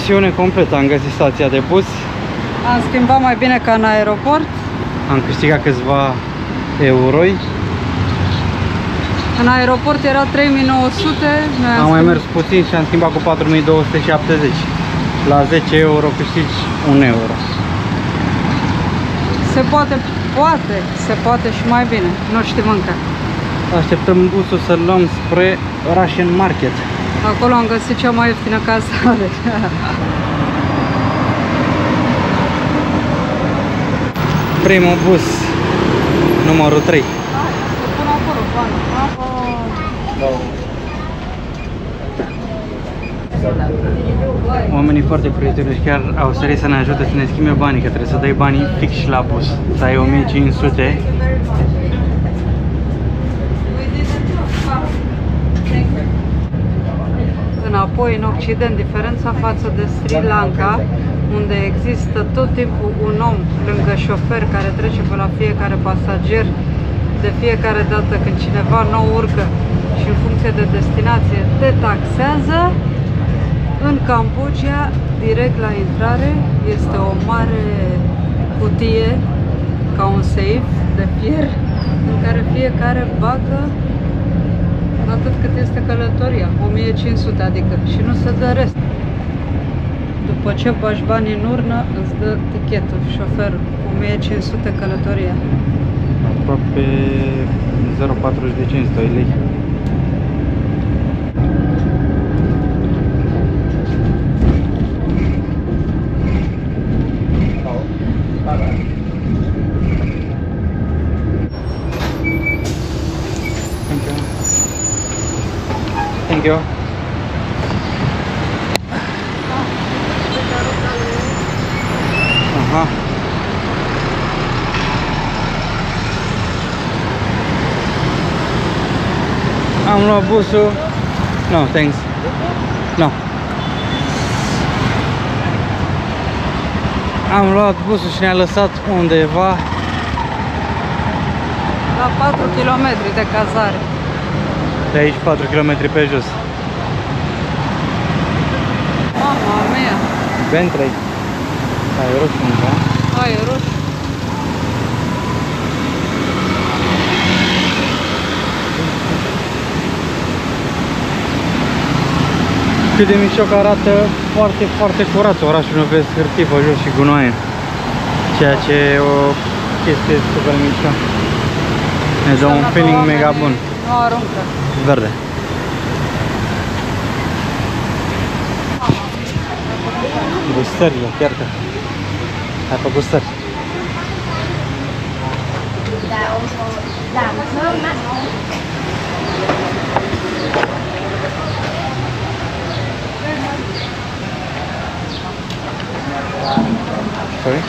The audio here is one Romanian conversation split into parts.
misiune completă. Am găsit stația de bus. Am schimbat mai bine ca în aeroport. Am câștigat câțiva euroi. În aeroport era 3900. Am mai mers puțin și am schimbat cu 4270. La 10 euro câștigi 1 euro. Se poate și mai bine. Nu știm încă. Așteptăm busul să-l luăm spre Russian Market. Acolo am găsit cea mai ieftină cazare. Primul bus, numărul 3. Pun acolo bani. Oamenii foarte prietenoși chiar au sărit să ne ajute să ne schimbe banii, că trebuie să dai banii fix și la bus. Să ai 1500. Înapoi în Occident, diferența față de Sri Lanka, unde există tot timpul un om lângă șofer care trece pe la fiecare pasager de fiecare dată când cineva nou urcă și în funcție de destinație te taxează. În Cambodgia, direct la intrare, este o mare cutie ca un safe de fier în care fiecare bagă atât cât este călătoria, 1500, adică, și nu se dă rest. După ce bagi banii în urnă, îți dă tichetul șoferul, 1500 călătoria. Aproape 0,45, 2 lei. Thank you. Aha. Am luat busul. No, thanks. No. Am luat busul și ne-a lăsat undeva La 4 km de cazare. de aici, 4 km pe jos. Mama mea! Bentley. Ai roșu undeva? Ai, e roșu. Cât de mișoc arată, foarte, foarte curat orașul, nu vezi hârtii pe jos și gunoaie. Ceea ce e o chestie super mișto. Ne dă un feeling mega bun. Nu aruncă. Verde. Gustările, chiar că ai făcut gustări. Sorry?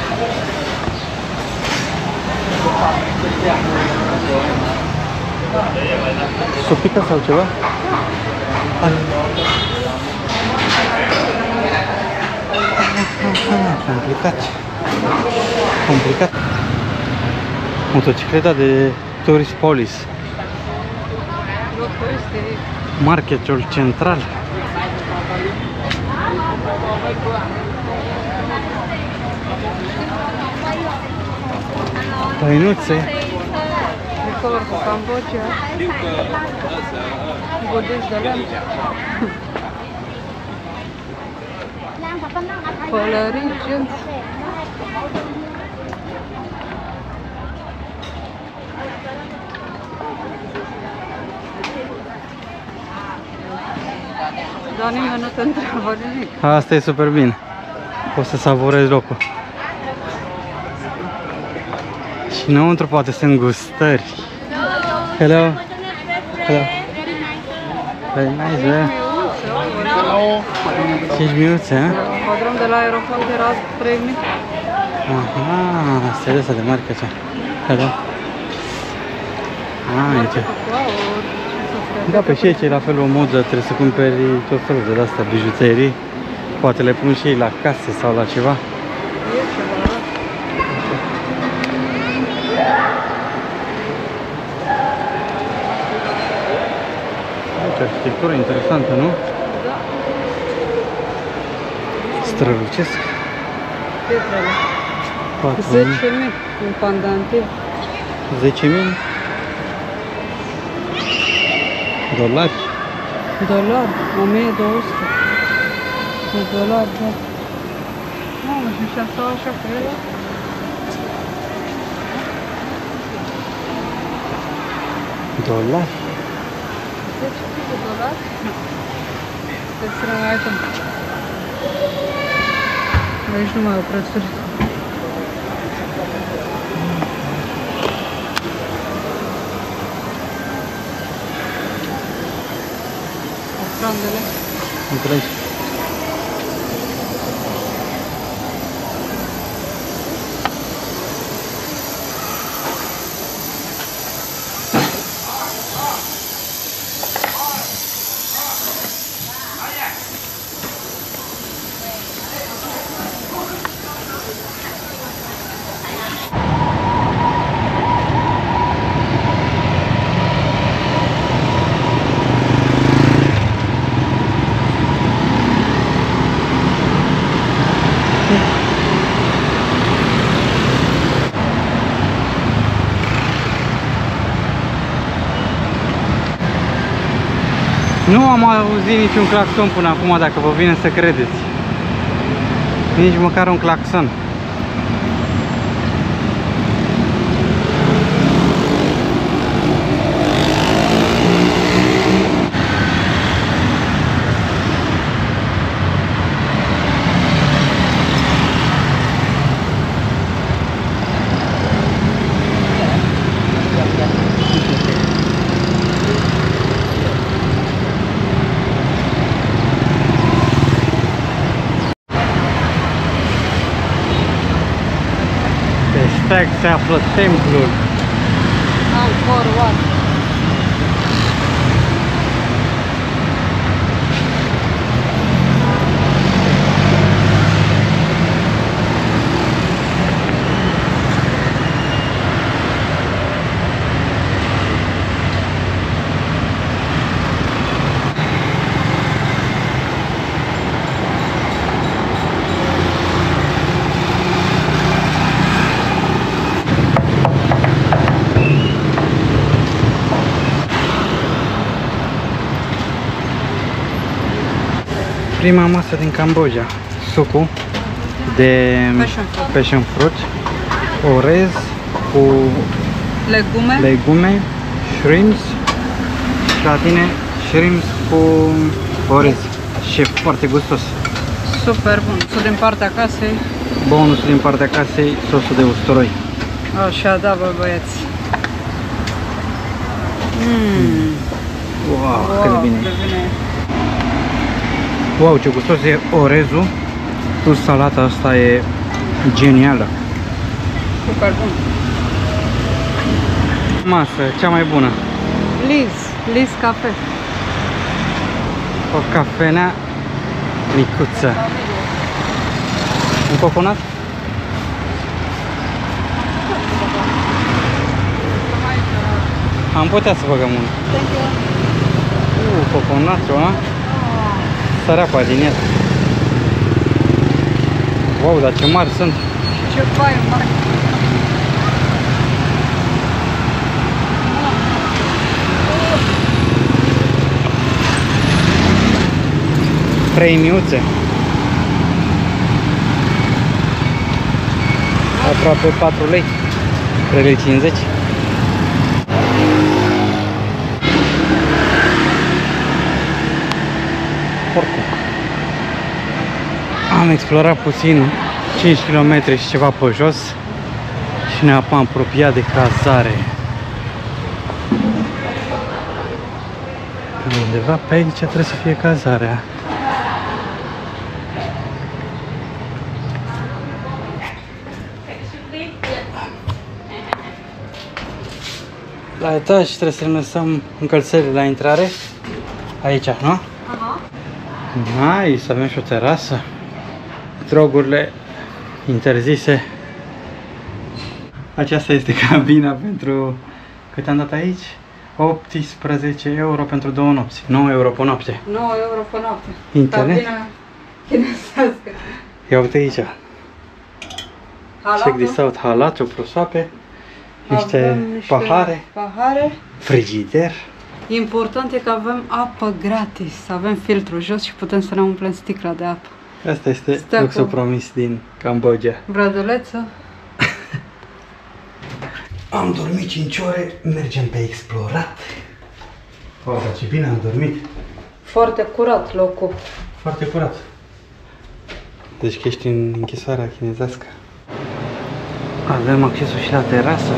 Supică sau ceva? Complicat. Complicat. Motocicleta de Tourist Police. Marketul central. Păinuțe. Color cu Cambodgia. Budești de lemn. Pălării, genți. Dar nimeni nu te întreabă nimic. Asta e super bine. Poți să savurezi locul. Și înăuntru poate sunt gustări. Hello. Hello. Very nice, yeah. 5 minute, eh? Padron de la aeroport era 3000. Aha, asta e asta de marcă cea. Hello. Ah, e ce. Da, pe și aici e la fel o modă, trebuie să cumperi tot felul de astea, bijuterii. Poate le pun și ei la case sau la ceva. E ceva, da. Aici arhitectură interesantă, nu? Da. strălucesc. Pietrele. 4.000. 10.000 un pandantiv. 10.000 dolari. Dolari, 1200 de dolari, da. Mamă, și așa stau așa cu ele? Dolari. 10.000 de dolari? Deci să mai uităm. Aici nu mai au prețuri. Ofrandele. Înțelegi? Nu am auzit niciun claxon până acum, dacă vă vine să credeți. Nici măcar un claxon. Aici se află templul. Angkor Wat. Prima masă din Cambodgia, sucul de passion fruit, orez cu legume, shrimps și la tine shrimps cu orez și e foarte gustos. Super bun. Sosul din partea casei. Bonusul din partea casei, sosul de usturoi. Așa, da, bă, băieți. Wow, cât de bine. Cât de bine. Wow, ce gustos e orezul, plus salata asta e genială. Super bun. Masă, cea mai bună. Liz Cafe. O cafenea micuță. Un coconat? Am putea să băgăm unul. Coconatul, a? Săreapa din el. Wow, dar ce mari sunt. Ce paie mari. Premiuțe. Aproape 4 lei. 3 lei 50. Porcul. Am explorat puțin 5 km și ceva pe jos și ne-am apropiat de cazare. Undeva pe aici trebuie să fie cazarea. La etaj trebuie să ne lăsăm încălțările la intrare. Aici, nu? Aha. Nice, avem și o terasă. Drogurile interzise. Aceasta este cabina pentru... Cât am dat aici? 18 euro pentru 2 nopți. 9 euro pe noapte. 9 euro pe noapte. Internet? Cabina chinezească. Ia uite aici. Check this out, halat, prosoape, niște pahare, frigider. Important e că avem apă gratis, avem filtru jos și putem să ne umplem sticla de apă. Asta este luxul promis din Cambodgia. Brăduleță. Am dormit 5 ore, mergem pe explorat. Oh, dar ce bine am dormit. Foarte curat locul. Foarte curat. Deci că ești în închisoarea chinezească. Avem accesul și la terasă.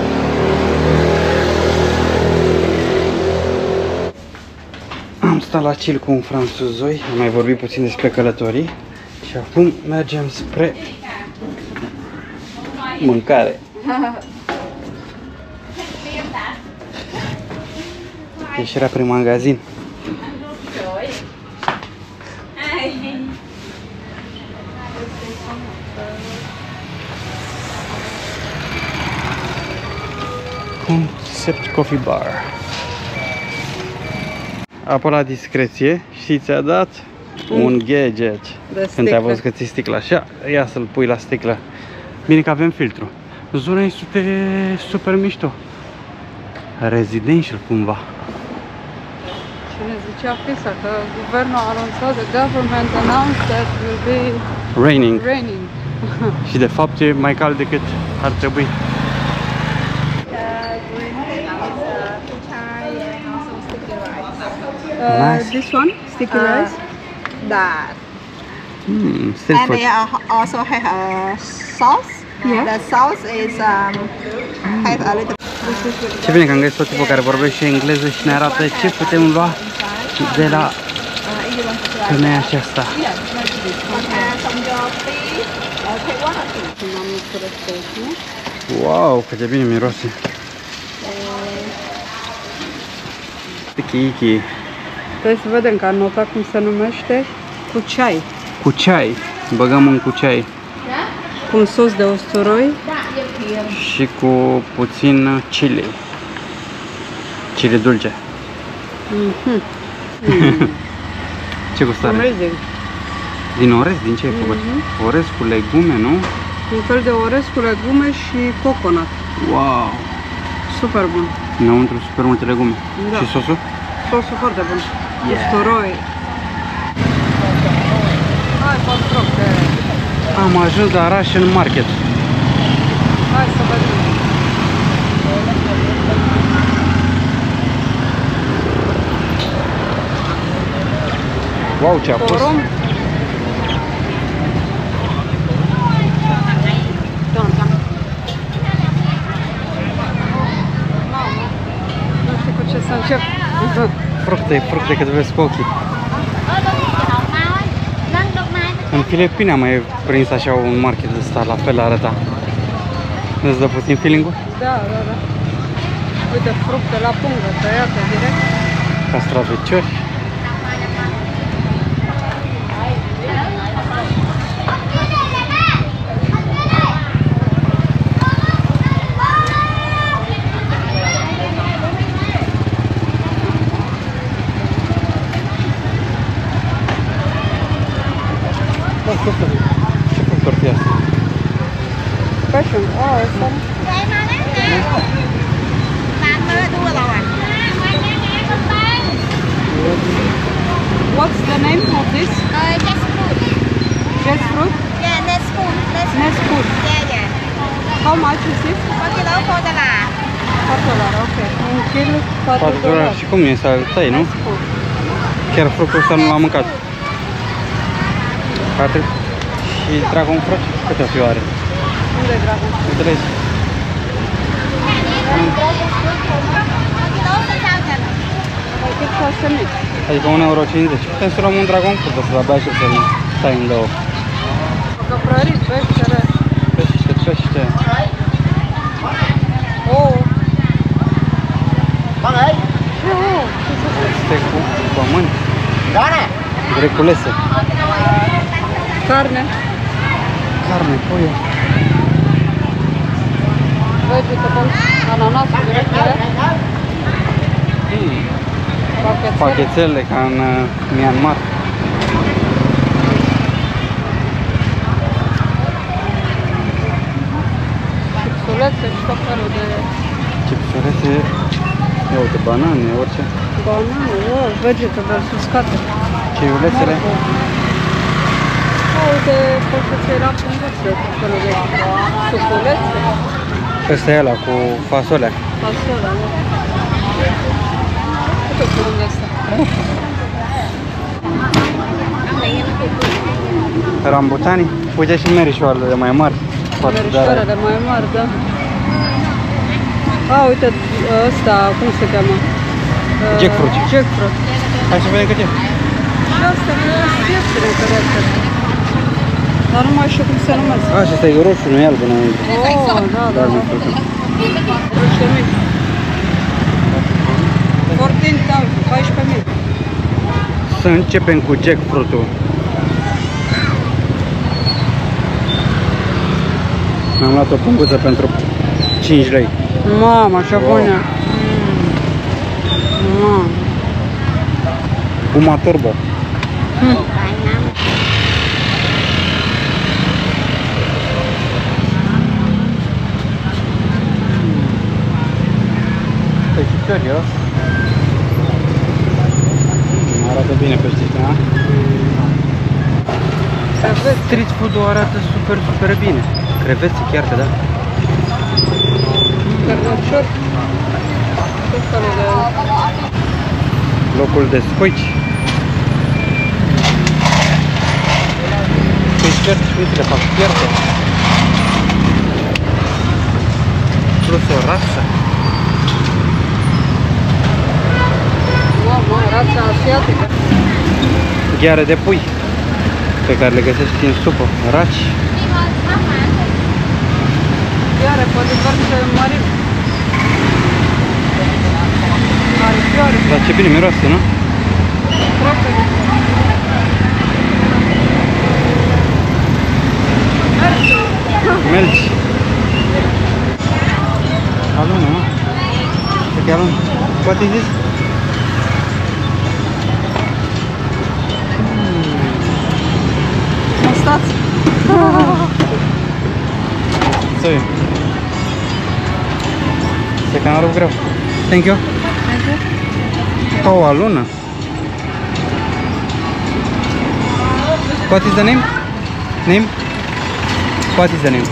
Am stat la chill cu un franțuzoi, am mai vorbit puțin despre călătorii și acum mergem spre mâncare. Ieșirea prin magazin. Concept Coffee Bar. Apă la discreție și ți-a dat un gadget. Când te-a văzut că ți sticla așa, ia să-l pui la sticlă. Bine că avem filtru. Zona este super mișto. Residential cumva. Cine zicea FISA că guvernul a anunțat, the government announced that will be raining. raining. Și de fapt e mai cald decât ar trebui. Nice. This one, sticky rice. That. Still And food. they also have a sauce. Yeah. The sauce is have a little. Ce bine că am găsit o tipă care vorbește engleză și ne arată ce putem lua de la femeia aceasta. From your feet. Take one or two. Wow, cât de bine miroase. Iki. Trebuie să vedem că am notat cum se numește, cu ceai. Cu ceai. Băgăm în cu ceai. Cu un sos de usturoi. Și cu puțin chili. Chili dulce. Ce gustare? Amazing. Din orez? Din ce ai făcut? Orez cu legume, nu? Un fel de orez cu legume și coconut. Wow! Super bun. Înăuntru super multe legume. Da. Și sosul? Sosul foarte bun. Usturoi. Hai, patru, că... Am ajuns la Russian Market. Hai să vedem. Wow, ce a pus! Porumb. Nu știu cu ce să încep. Fructe cât vezi cu ochii. În Filipine am mai prins așa un market de ăsta, la fel arăta. Îți dă puțin feeling-ul? Da. Uite, fructe la pungă, tăiate direct. Castraveciori. Ce fructori e asta? Passion. Awesome. What's the name of this? Just fruit. Just fruit? Yeah, next food. Next food. Yeah. How much is it? 1 kilo $4. $4, ok. Un kil, $4. Și cum e să tăi, nu? Next food. Chiar fructul ăsta nu l-am mâncat. Atât. Și dragon fruit? Câte o fi oare? Unde e dragon? Uite aici. Ai cât 6.000. Adică 1,50 €. Putem să luăm un dragon fruit, să-l abia și să-l tai în două. Căprărit, peștere. Pește. Oh. Este cu pământ. Greculese. Carne. Carne, poiul. Vegetable. Ananasul direct. Pachețele. Pachețele ca în Myanmar. Ia uite, banane, orice. Banane, wow, vegetables uscate. Ciulețele. Uite, poți să iei la punguțe, cu felul de suculețe. Ăsta e ăla cu fasolea. Fasolea, nu? Uite curând ăsta. Rambutanii. Uite și merișoarele mai mari. Merișoarele mai mari, da. A, uite ăsta, cum se cheamă? Jackfruit. Jackfruit. Hai să vedem cât e. Și astea mi-au fost ieftine, cred. Dar nu mai știu cum se numesc. A, și ăsta e roșu, nu e alb înainte. Oh, da, da, da. Roșie mici. 14.000. Să începem cu jackfruit-ul. Mi-am luat o punguță pentru 5 lei. Mama, așa bună. Mama. Uma turbo. Serios? Arată bine pe ăștia, street food-ul arată super bine. Creveți chiar că da. Carnaciori. Ce felul de... Locul de scoici. Scoici, uite, le fac fierte. Plus o rasă. Mamă, rața asiatică. Gheare de pui pe care le găsești în supă. Raci. Gheare, pe diverse mărimi. Aripioare. Dar ce bine miroase, nu? Crope. Melci. Alună, nu? Cred că e alună. What is this? Stați. Co je? Se cam rup greu. Thank you. Ca o alună. What is the name? Name? What is the name?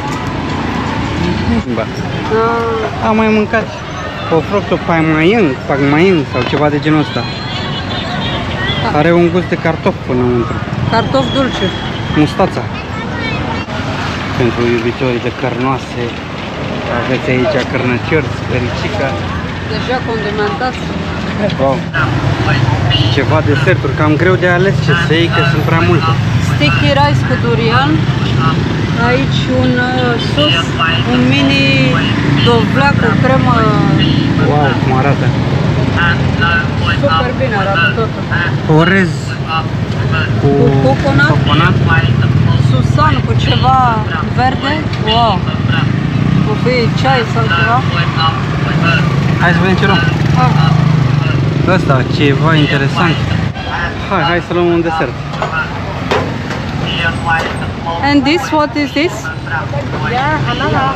Am mai mâncat o fructul pagmaian sau ceva de genul ăsta. Are un gust de cartof înăuntru. Cartof dulce. Mustața. Pentru iubitorii de cărnoase, aveți aici cărnăciori, spericica. Deja condimentați. Wow. Ceva deserturi, cam greu de ales ce să iei, că sunt prea multe. Sticky rice cu durian. Aici un sos, un mini dovleac cu cremă. Wow, cum arată. Super bine arată totul. Orez cu coconut. Susan cu ceva verde. Wow. O fi ceai sau ceva. Hai să vedem ce luăm. Asta, ceva interesant. Hai să luăm un desert. And this, what is this? Yeah, another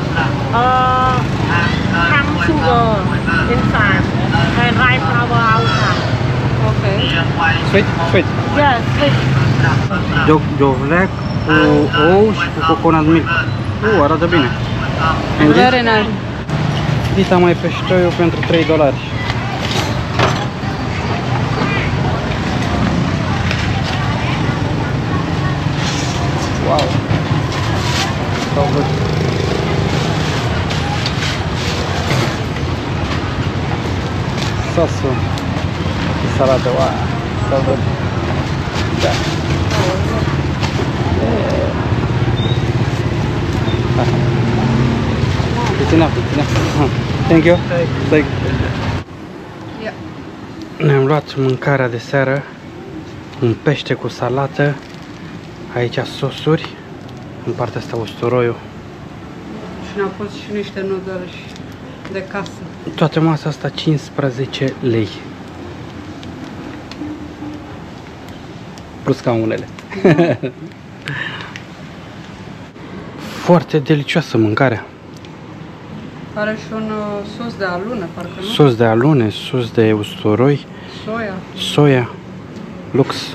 palm sugar inside and rice flour outside. Okay. Sweet. Yes, sweet. Dovleac cu ou și cu coconut milk. Arată bine. Very nice. Dita mai peștoiul pentru $3. Wow. So good. Sosul de salată, wow. So good. Da. It's enough. Thank you. Thank you. Yeah. Ne-am luat mâncarea de seară, un pește cu salată, aici sosuri, în partea asta usturoiul. Și ne-au pus și niște noodles de casă. Toată masa asta 15 lei. Plus ca unele. Foarte delicioasă mâncarea. Are și un sos de alune, parcă nu? Sos de alune, sos de usturoi, Soia. soia, lux.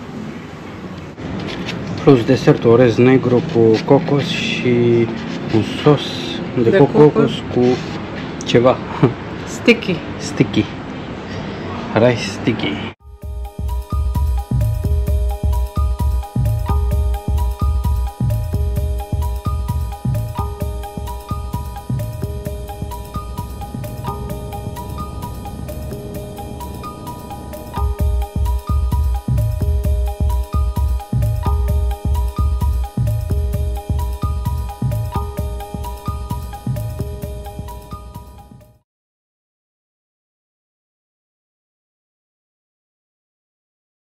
Plus desertul orez negru cu cocos și un sos de cocos cu ceva Sticky. sticky. Rice sticky.